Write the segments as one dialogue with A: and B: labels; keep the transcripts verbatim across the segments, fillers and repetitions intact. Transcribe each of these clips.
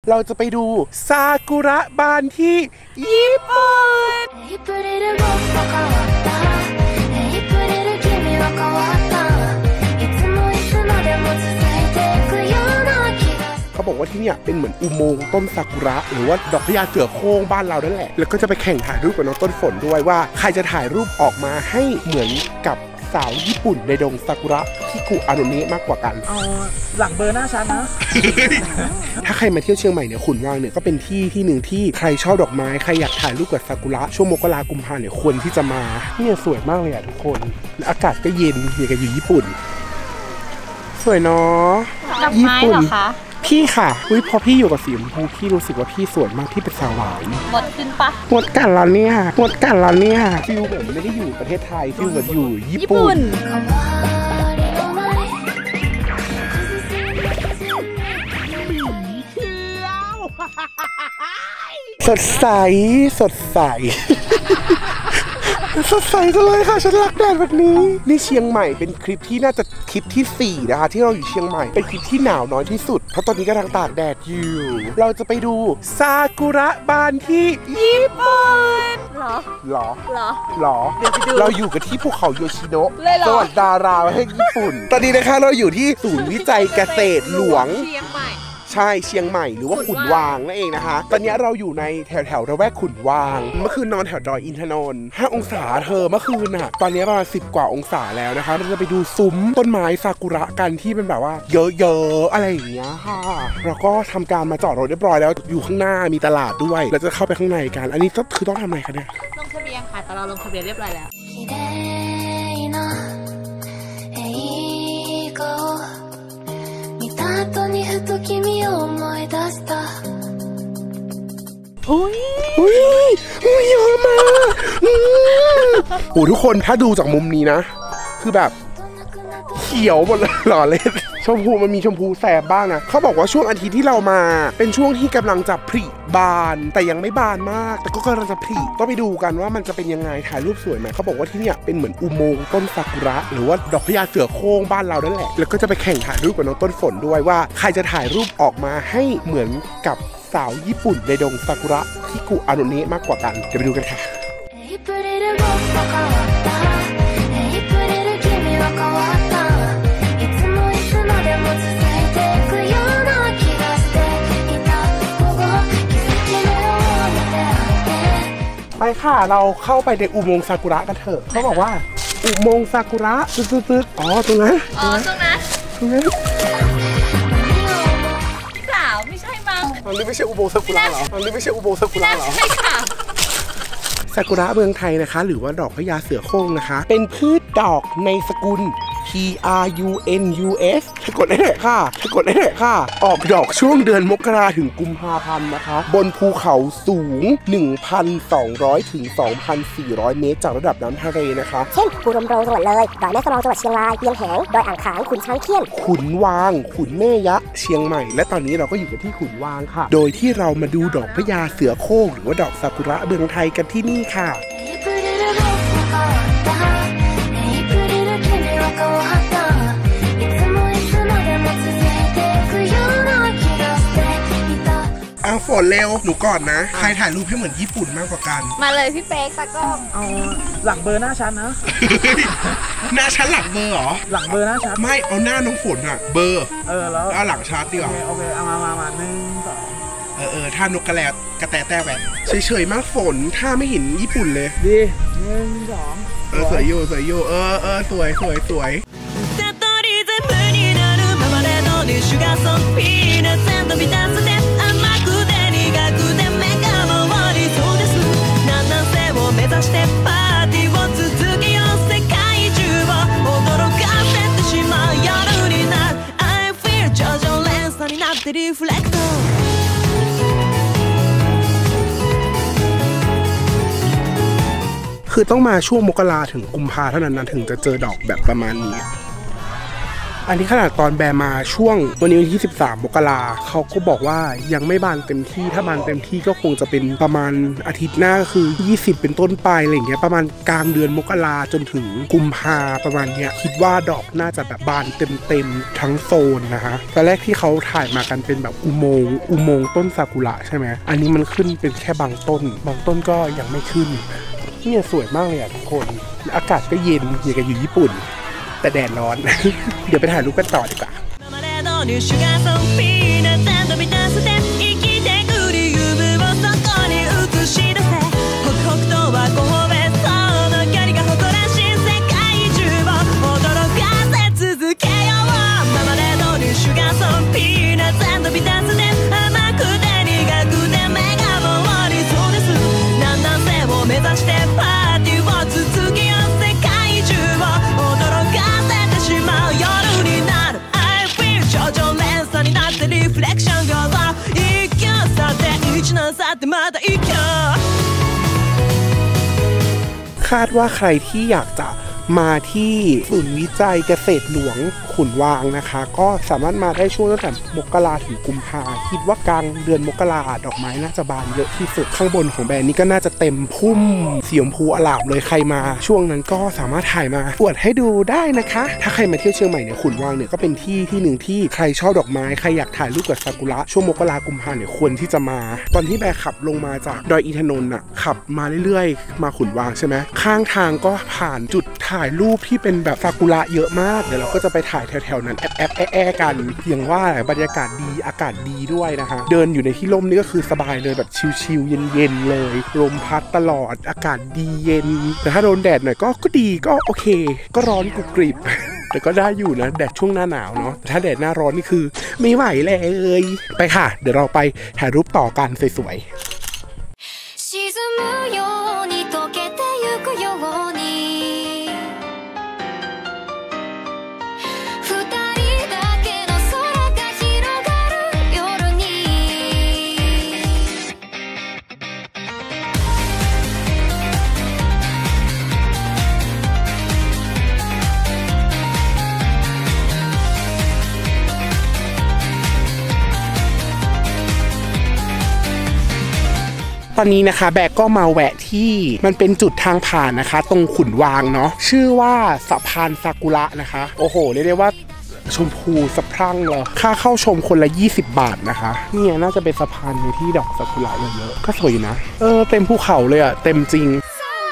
A: เราจะไปดูซากุระบานที่ญี่ปุ่นเขาบอกว่าที่นี่เป็นเหมือนอุโมงค์ต้นซากุระหรือว่าดอกพญาเสือโคร่งบ้านเรานั่นแหละแล้วก็จะไปแข่งถ่ายรูปกับน้องต้นฝนด้วยว่าใครจะถ่ายรูปออกมาให้เหมือนกับสาวญี่ปุ่นในดงซากุระที่กุอาโนเนะมากกว่ากัน
B: เอาหลังเบอร์หน้าชั้นนะ
A: ถ้าใครมาเที่ยวเชียงใหม่เนี่ยขุนวางเนี่ยก็เป็นที่ที่หนึ่งที่ใครชอบดอกไม้ใครอยากถ่ายรูปกับซากุระช่วงมกรากุมภาเนี่ยควรที่จะมาเนี่ยสวยมากเลยอ่ะทุกคนอากาศก็เย็นอย่างกับอยู่ญี่ปุ่นสวยเนาะ
C: ญี่ปุ่นเหรอคะ
A: พี่ค่ะอุ้ยพอพี่อยู่กับสีชมพูพี่รู้สึกว่าพี่สวยมากพี่เป็นสาวหวาน
C: หมดขึ้นปะ
A: หมดกันแล้วเนี่ยหมดกันแล้วเนี่ยฟิลเหมือนไม่ได้อยู่ประเทศไทยฟิลเหมือนอยู่ญี่ปุ่นสดใสสดใสสดใสจังเลยค่ะฉันรักแดดแบบนี้นี่เชียงใหม่เป็นคลิปที่น่าจะคลิปที่สี่นะคะที่เราอยู่เชียงใหม่เป็นคลิปที่หนาวน้อยที่สุดเพราะตอนนี้กำลังตากแดดอยู่เราจะไปดูซากุระบานที่ญี่ปุ่น
C: หรอ
A: หรอ
C: หรอ
A: หรอเราอยู่กันที่ภูเขาโยชิโนะจังหวัดดาราประเทศญี่ปุ่นตอนนี้นะคะเราอยู่ที่ศูนย์วิจัยเกษตรหลวง
C: เชียงใหม่
A: ใช่เชียงใหม่หรือว่าขุนวางนั่นเองนะคะตอนนี้เราอยู่ในแถวแถวระแวกขุนวางเมื่อคืนนอนแถวดอยอินทนนท์ห้าองศาเธอเมื่อคืนน่ะตอนนี้ประมาณสิบกว่าองศาแล้วนะคะเราจะไปดูซุ้มต้นไม้ซากุระกันที่เป็นแบบว่าเยอะๆอะไรอย่างเงี้ยค่ะเราก็ทำการมาจอดรถเรียบร้อยแล้วอยู่ข้างหน้ามีตลาดด้วยเราจะเข้าไปข้างในกันอันนี้ก็คือต้องทำอะไรคะเนี่ย
C: ลงทะเบียนค่ะแต่เราลงทะเบียนเรียบร้อยแล้ว
A: อุ้ยอุ้ยอุ้ยเยอะมากโอ้ทุกคนถ้าดูจากมุมนี้นะคือแบบเขียวหมดเลยหล่อเลยชมพูมันมีชมพูแสบบ้างนะเขาบอกว่าช่วงอาทิตย์ที่เรามาเป็นช่วงที่กำลังจะผลิบานแต่ยังไม่บานมากแต่ก็กำลังจะผลิต้องไปดูกันว่ามันจะเป็นยังไงถ่ายรูปสวยไหมเขาบอกว่าที่นี่เป็นเหมือนอุโมงค์ต้นซากุระหรือว่าดอกพญาเสือโคร่งบ้านเรานั่นแหละแล้วก็จะไปแข่งถ่ายรูปกับน้องต้นฝนด้วยว่าใครจะถ่ายรูปออกมาให้เหมือนกับสาวญี่ปุ่นในดงซากุระที่กุอาโนเนะมากกว่ากันเดี๋ยวไปดูกันค่ะไปค่ะเราเข้าไปในอุโมงค์ซากุระกันเถอะเขาบอกว่าอุโมงค์ซากุระตึ๊ดๆอ๋อตรงนั้น
C: อ๋อตรงนั้น
A: ตรงนั้น
C: สาวไม่ใช่มั้ง
A: อันนี้ไม่ใช่อุโมงค์ซากุระเหรออันนี้ไม่ใช่อุโมงค์ซากุระเหรอ
C: ใช่ค่ะ
A: ซากุระเมืองไทยนะคะหรือว่าดอกพญาเสือโคร่งนะคะเป็นพืชดอกในสกุล P R U N U S ถ้ากดได้เลยค่ะถ้ากดได้เลยค่ะออกดอกช่วงเดือนมกราถึงกุมภาพันธ์นะคะบนภูเขาสูง หนึ่งพันสองร้อย ถึง สองพันสี่ร้อย เมตรจากระดับน้ำทะเลนะคะ
D: เช่นภูลมโรงจังหวัดเลยดอยแม่สลองจังหวัดเชียงรายเวียงแหงดอยอ่างขางขุนช้างเขี้ยน
A: ขุนวางขุนแม่ยะเชียงใหม่และตอนนี้เราก็อยู่กันที่ขุนวางค่ะโดยที่เรามาดูดอกพญาเสือโคร่งหรือว่าดอกซากุระเมืองไทยกันที่นี่ค่ะเอาฝนเร็วหนูก่อนนะใครถ่ายรูปให้เหมือนญี่ปุ่นมากกว่ากัน
C: มาเลยพี่เป๊กตะก้อง
B: เอาหลังเบอร์หน้าชั้นนะ
A: หน้าชั้นหลังเบอร์เหรอ
B: หลังเบอร์หน้าชั้น
A: ไม่เอาหน้าน้องฝนอะเบอร์
B: เออแล้ว
A: เอาหลังชั้นดีกว่า
B: โอเคเอามามามาหนึ่งสอง
A: เออเออท่านกกระแลกระแตแต้แบบเฉยๆมากฝนถ้าไม่เห็นญี่ปุ่นเลย
B: ดีหนึ่งสอง
A: เออสวยอยู่สวยอยู่เออเออสวยสวยสวยคือต้องมาช่วงมกราถึงกุมภาเท่านั้นนะถึงจะเจอดอกแบบประมาณนี้อันนี้ขนาดตอนแบมาช่วงวันนี้วันที่สิบสามมกราเขาก็บอกว่ายังไม่บานเต็มที่ถ้าบานเต็มที่ก็คงจะเป็นประมาณอาทิตย์หน้าก็คือยี่สิบเป็นต้นไปอะไรอย่างเงี้ยประมาณกลางเดือนมกราจนถึงกุมภาประมาณเนี้ยคิดว่าดอกน่าจะแบบบานเต็มๆทั้งโซนนะคะตอนแรกที่เขาถ่ายมากันเป็นแบบอุโมงค์อุโมงค์ต้นซากุระใช่ไหมอันนี้มันขึ้นเป็นแค่บางต้นบางต้นก็ยังไม่ขึ้นเนี่ยสวยมากเลยอ่ะทุกคนอากาศก็เย็นอย่างกับอยู่ญี่ปุ่นแต่แดดร้อน เดี๋ยวไปถ่ายรูปกันต่อดีกว่าคาดว่าใครที่อยากจะมาที่ศูนย์วิจัยเกษตรหลวงขุนวางนะคะก็สามารถมาได้ช่วงตั้งแต่มกราถึงกุมภาคิดว่ากลางเดือนมกราดอกไม้น่าจะบานเยอะที่สุดข้างบนของแบรนด์นี้ก็น่าจะเต็มพุ่มสีชมพูอลามเลยใครมาช่วงนั้นก็สามารถถ่ายมาอวดให้ดูได้นะคะถ้าใครมาเที่ยวเชียงใหม่เนี่ยขุนวางเนี่ยก็เป็นที่ที่หนึ่งที่ใครชอบดอกไม้ใครอยากถ่ายรูปกับซากุระช่วงมกรากุมภาเนี่ยควรที่จะมาตอนที่แบร์ขับลงมาจากดอยอินทนนท์อ่ะขับมาเรื่อยๆมาขุนวางใช่ไหมข้างทางก็ผ่านจุดถ่ายรูปที่เป็นแบบซากุระเยอะมากเดี๋ยวเราก็จะไปถ่ายแถวๆนั้นแอบแอบแอบกันเพียงว่าบรรยากาศดีอากาศดีด้วยนะคะเดินอยู่ในที่ร่มนี่ก็คือสบายเลยแบบชิลๆเย็นๆเลยลมพัดตลอดอากาศดีเย็นแต่ถ้าโดนแดดหน่อยก็ก็ดีก็โอเคก็ร้อนกรุบกริบแต่ก็ได้อยู่นะแดดช่วงหน้าหนาวเนาะแต่ถ้าแดดหน้าร้อนนี่คือไม่ไหวเลยไปค่ะเดี๋ยวเราไปถ่ายรูปต่อกันสวยตอนนี้นะคะแบกก็มาแวะที่มันเป็นจุดทางผ่านนะคะตรงขุนวางเนาะชื่อว่าสะพานซากุระนะคะโอ้โหเรียกได้ว่าชมพูสะพรั่งเลยค่าเข้าชมคนละยี่สิบบาทนะคะเนี่ยน่าจะเป็นสะพานในที่ดอกซากุระเยอะๆก็สวยนะเออเต็มภูเขาเลยอะเต็มจริง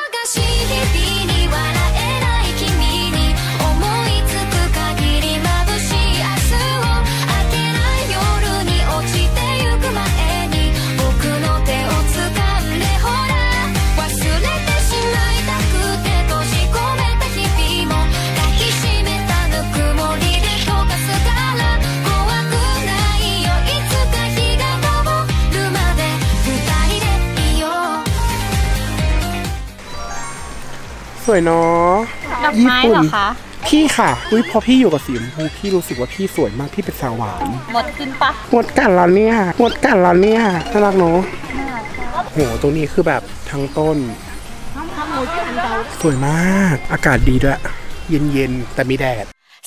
A: สวยเนาะ
C: ดอกไม้เหรอคะ
A: พี่ค่ะอุ้ยพอพี่อยู่กับสีชมพูพี่รู้สึกว่าพี่สวยมากพี่เป็นสาวหวาน
C: หมดขึ้นปะ
A: หมดกันแล้วเนี่ยหมดกันแล้วเนี่ยน่ารักเนาะโหตรงนี้คือแบบทั้งต้นสวยมากอากาศดีด้วยเย็นๆแต่มีแดด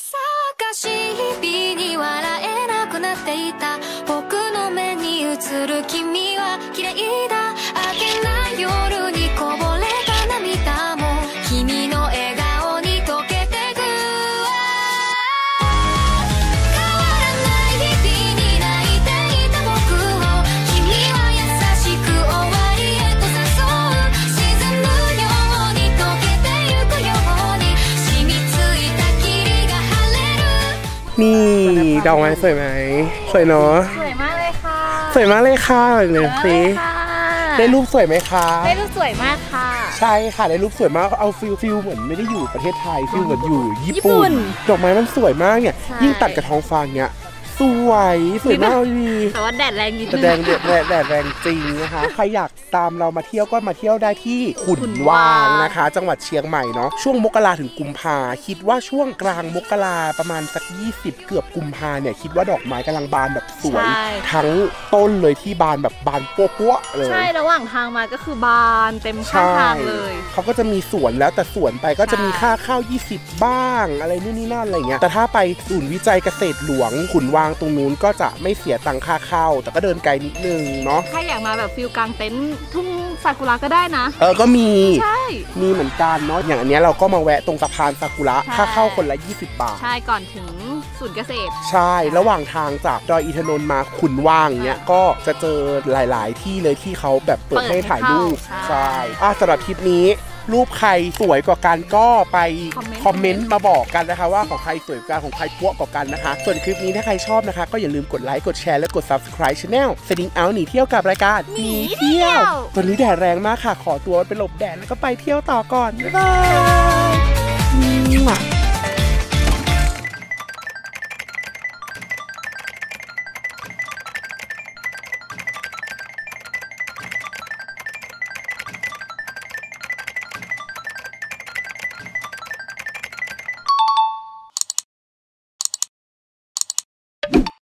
A: นี่ดอกไม้สวยไหมสวยเนาะ
C: สวยมากเลยค่ะ
A: สวยมากเลยค่ะเนี่ยสิได้รูปสวยไหมคะ
C: ได้รูปสวยมากค่ะ
A: ใช่ค่ะได้รูปสวยมากเอาฟิลฟิลเหมือนไม่ได้อยู่ประเทศไทยฟิลเหมือนอยู่ญี่ปุ่นดอกไม้มันสวยมากเนี่ยยิ่งตัดกับท้องฟ้าเนี้ยสวยสวยมากเลยดี
C: แต่ว่าแดดแรงนิด
A: แต่
C: นึง
A: แดงแดดแดดแดดแรงจริงนะคะใครอยากตามเรามาเที่ยวก็มาเที่ยวได้ที่ขุนวางนะคะ จังหวัดเชียงใหม่เนาะช่วงมกราถึงกุมภาคิดว่าช่วงกลางมกราประมาณสักยี่สิบเกือบกุมภาเนี่ยคิดว่าดอกไม้กำลังบานแบบสวยทั้งต้นเลยที่บานแบบบานปั้วๆเลย
C: ใช่ระหว่างทางมาก็คือบานเต็มข้างทางเลย
A: เขาก็จะมีสวนแล้วแต่สวนไปก็จะมีค่าเข้ายี่สิบบ้างอะไรนู่นนี่นั่นอะไรเงี้ยแต่ถ้าไปศูนย์วิจัยเกษตรหลวงขุนวางตรงนู้นก็จะไม่เสียตังค่าเข้าแต่ก็เดินไกลนิดนึงเนาะ
C: ถ้าอยากมาแบบฟิลกลางเต็นท์ทุ่งซากุระก็ได้นะ
A: เออก็มี
C: ใช่
A: มีเหมือนกันเนาะอย่างอันเนี้ยเราก็มาแวะตรงสะพานซากุระ
C: ใช่
A: ค่าเข้าคนละยี่สิบบาท
C: ใช่ก่อนถึงศูนย์เกษตร
A: ใช่ระหว่างทางจากดอยอินทนนท์มาขุนวางเนี้ยก็จะเจอหลาย ๆ ที่เลยที่เขาแบบเปิดให้ถ่ายรูป
C: ใช่
A: ใช่อ่ะสำหรับคลิปนี้รูปใครสวยกว่ากันก็ไปคอมเมนต์มาบอกกันนะคะว่าของใครสวยกว่ากันของใครปั้วกว่ากันนะคะส่วนคลิปนี้ถ้าใครชอบนะคะก็อย่าลืมกดไลค์กดแชร์และกด Subscribe Channel Setting Out หนีเที่ยวกับรายการหนีเที่ยวตอนนี้แดดแรงมากค่ะขอตัวไปหลบแดดแล้วก็ไปเที่ยวต่อก่อนบ๊ายบาย